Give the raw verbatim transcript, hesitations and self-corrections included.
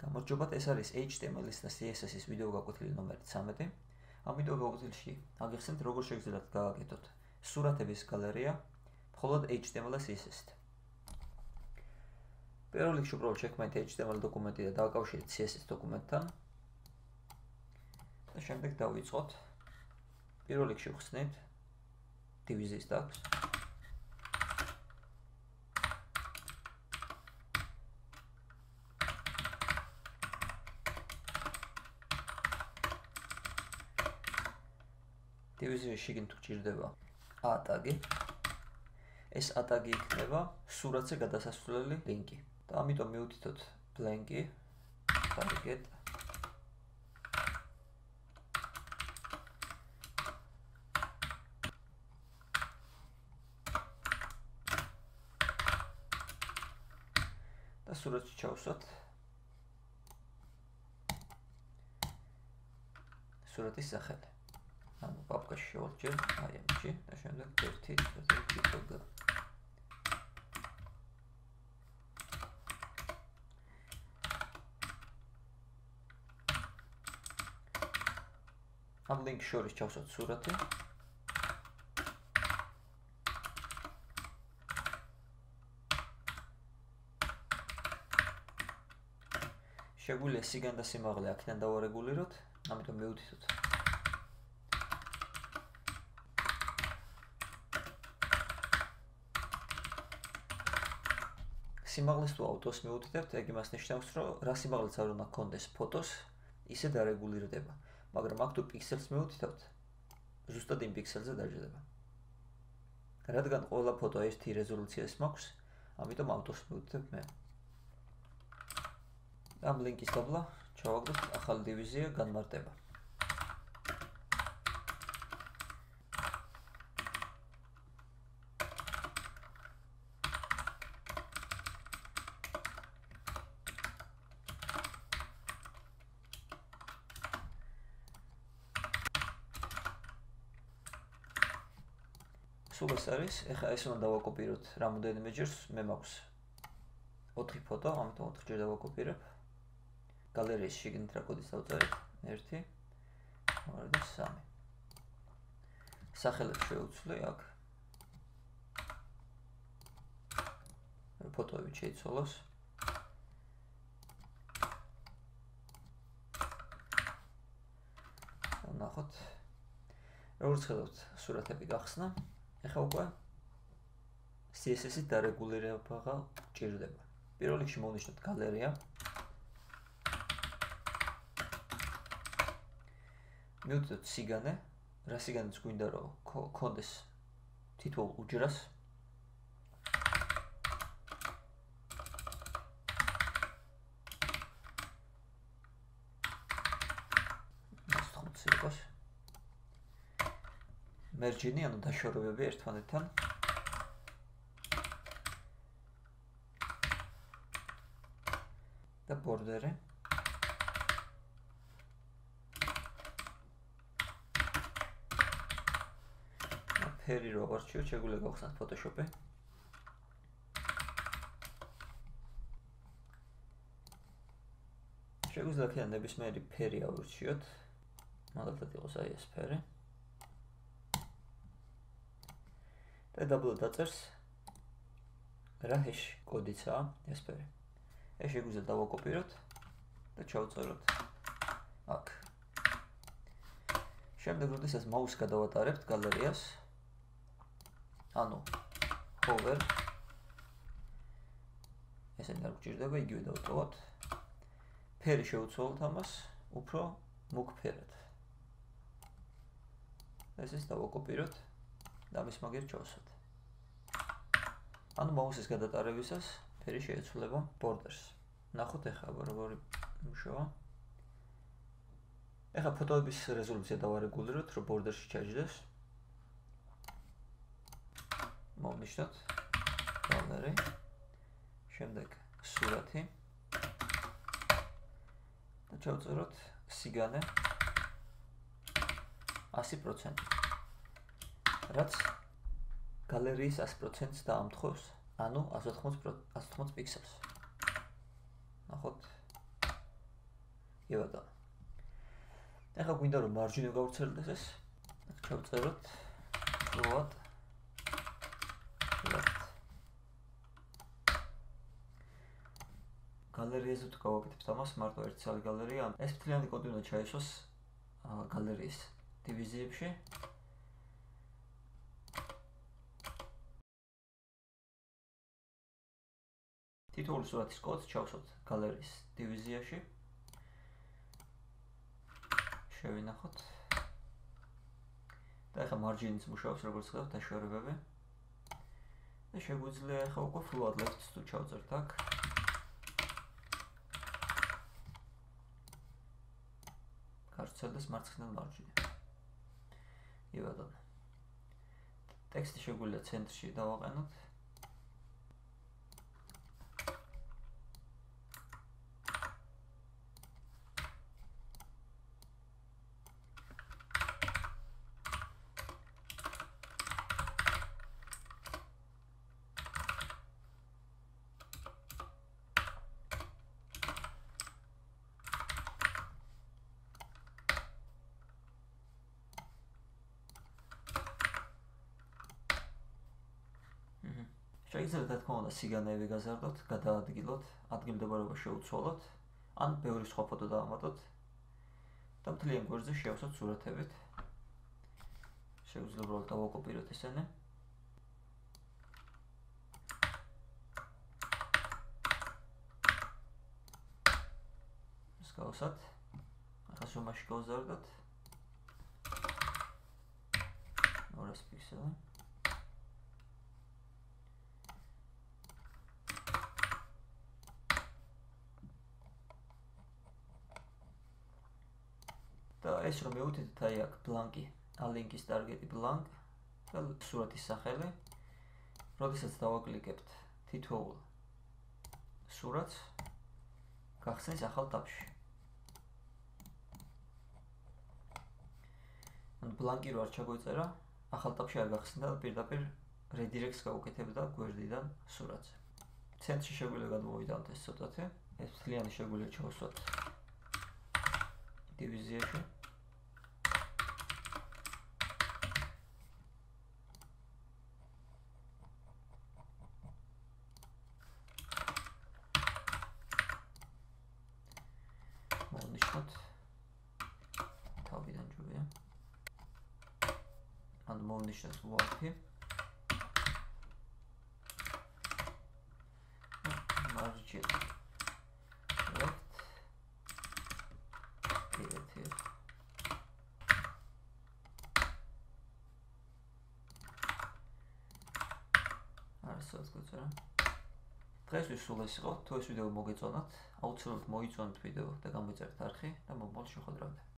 გამარჯობათ, ეს არის H T M L-ის და C S S-ის ვიდეო გაკვეთილი ნომერი ცამეტი. ამ ვიდეო გაკვეთილში აგიხსენთ, როგორ შეგიძლიათ გააკეთოთ სურათების გალერეა მხოლოდ H T M L და C S S-ით. პირველ რიგში უბრალოდ შექმნით H T M L დოკუმენტი და დააკავშირეთ C S S დოკუმენტთან. და შემდეგ დავიწყოთ. პირველ რიგში ვხსნით დივიზიის ტაგს. დივიზიის შიგნით გვჭირდება A ტაგი. ეს A ტაგი იქნება სურათზე გადასასვლელი ლინკი. და ამიტომ მივუთითოთ blank-ი target და სურათში ჩავსვათ სურათის სახელი. ანუ პაპკაში შევარჩიეთ აი ამაში და შემდეგ ერთი ტიპოგრაფია. ამ ლინკს შორის ჩავსვათ სურათი. შეგვიძლია სიგან და სიმაღლე აქედან დავარეგულიროთ, ამიტომ მივუთითოთ სიმაღლეს თუ ავტოს მივუთითებთ, ეგ იმას ნიშნავს, რომ რა სიმაღლეც არ უნდა გქონდეს ფოტოს, ისე დარეგულირდება. მაგრამ აქ თუ პიქსელს მივუთითებთ, ზუსტად იმ პიქსელზე დაჯდება. რადგან ყველა ფოტო ერთი რეზოლუციას მაქვს, ამიტომ ავტოს მივუთითებ მე. ამ ლინკის დაბლა ჩავაგდოთ ახალი დივიზია განმარტება. სულ ეს არის, ეხლა ეს უნდა დავაკოპიროთ რამოდენიმეჯერს, მე მაქვს ოთხი ფოტო, ამიტომ ოთხჯერ დავაკოპირებ. გალერეის შიგნით რა კოდის დავწერეთ? ერთი, ორი და სამი. სახელებს შევუცვლი აქ. ფოტოები შეიცვალოს. ნახოთ. როგორც ხედავთ, სურათები გახსნა. ეხლა უკვე C S S-ით დარეგულირება გჭირდება. პირველ რიგში მოვნიშნოთ გალერეა. მივუწევთ სიგანე, რა სიგანეც გვინდა რომ გქონდეს თითოეულ უჯრას. ოცი იყოს. merge-ი, ანუ დაშორებები ერთმანეთთან. და border-ი. ფერი რო ავარჩიოთ, შეგვიძლია გავხსნათ Photoshop-ი. შეგვიძლია აქედან ნებისმიერი ფერი ავარჩიოთ. მაგალითად იყოს აი ეს ფერი. და დაბლა დაწერს რა hash კოდიცაა ეს ფერი. ეს შეგვიძლია დავაკოპიროთ და ჩავწეროთ აქ. შემდეგ როდესაც მაუსს გადავატარებთ გალერეას, ანუ hover ესენი არ გვჭირდება, იგივე დავტოვოთ. ფერი შევუცვალოთ ამას უფრო მუქ ფერად. ეს ის დავაკოპიროთ და ამის მაგერ ჩავსვათ. ანუ მაუსის გადატარებისას ფერი შეეცვლება borders. ნახოთ ეხლა როგორი მუშაობა. ეხლა ფოტოების რეზოლუცია დავარეგულიროთ, რომ borders-ში ჩაჯდეს. მოვნიშნოთ gallery. შემდეგ სურათი. და ჩავწეროთ სიგანე ასი პროცენტი. რაც გალერეის ასი პროცენტს დაამტყობს, ანუ ათს ოცდაოთხ პიქსელს. ნახოთ. კი ბატონო. ეხლა გვინდა რომ მარჯვნივ გავვრცელდეს ეს. ჩავწეროთ float left. გალერეაზე თუ გავაკეთებთ ამას, მარტო ერთი ცალი გალერეა, ეს მთლიანი კოდი უნდა ჩაისვას გალერეის დივიზიებში. თითოეული სურათის კოდს ჩავსვათ გალერეის დივიზიაში. შევინახოთ. და ეხლა მარჯინიც მუშაობს, როგორც ხედავთ, დაშვერებები. და შეგვიძლია ეხლა უკვე float left-ს თუ ჩავწერთ აქ. გავრცელდეს მარცხნიდან მარჯვნივ. კი ბატონო. ტექსტი შეგვიძლია ცენტრში დავაყენოთ. შეიძლება რა თქმა უნდა სიგანეები გაზარდოთ, გადაადგილოთ, ადგილმდებარეობა შეუცვალოთ, ან ბევრი სხვა ფოტო დავამატოთ და მთლიან გვერდზე შევავსოთ სურათებით. შეგვიძლია უბრალოდ დავაკოპიროთ ესენი. მსგავსად. ახლა ზომაში გავზარდოთ. ორას პიქსელი. და ეს რომ მივუთითეთ აი აქ ბლანკი, ალინკის ტარგეტი ბლანკ და სურათის სახელი. როდესაც დავაკლიკებთ თითოეულ სურათს, გახსნის ახალ ტაბში. ან ბლანკი რო არ ჩაგვეწერა, ახალ ტაბში არ გახსნდა და პირდაპირ redirects გავუკეთებდა გვერდიდან სურათზე. ცენტრში შეგვიძლია გადმოვიდანოთ ეს ცოტათი. ეს მთლიანი შეგვიძლია ჩავსვათ დივიზიაში. მოვნიშნოთ თავიდან ჯობია. ან მოვნიშნოთ ვარფი. მარჯვნივ left. Creative. არასოდეს გვეწერა. დღესთვის სულ ეს იყო. თუ ეს ვიდეო მოგეწონათ, აუცილებლად მოიწონეთ ვიდეო და გამოიწერეთ არხი და მომავალ შეხვედრამდე.